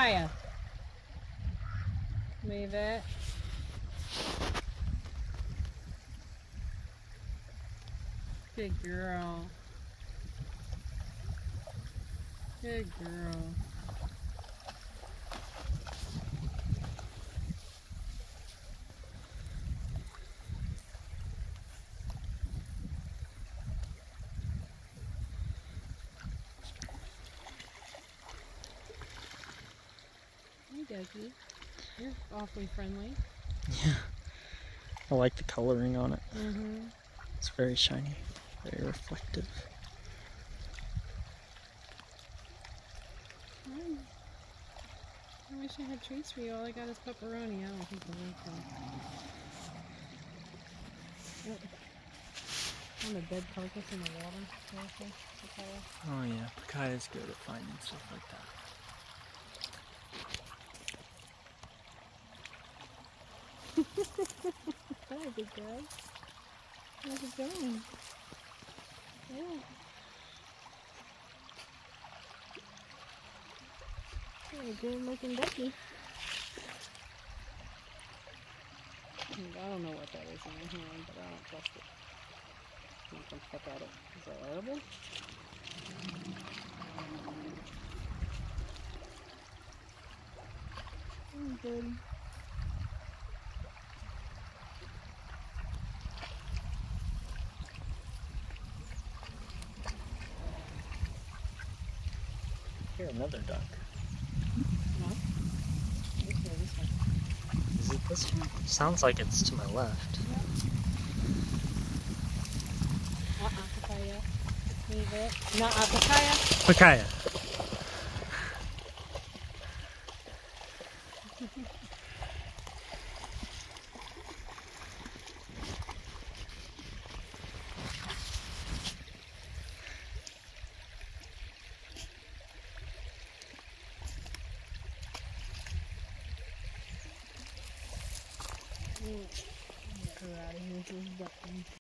papaya. Leave it. Good girl. Good girl. Hey, Dougie. You're awfully friendly. Yeah. I like the coloring on it. Mm-hmm. It's very shiny, very reflective. I wish I had treats for you. All I got is pepperoni. I don't think I like that. On the dead carcass in the water. Oh yeah, Pakaya's good at finding stuff like that. Hi, big guy. How's it going? Yeah. You're a good looking ducky. I don't know what that is in my hand, but I don't trust it. I'm not gonna peck at it. Is that edible? Oh, good. Here, another duck. No? This one. Is it this one? Sounds like it's to my left. Yep. Papaya. Leave it. Papaya. Pakaya. Get her out of here. She's ducking.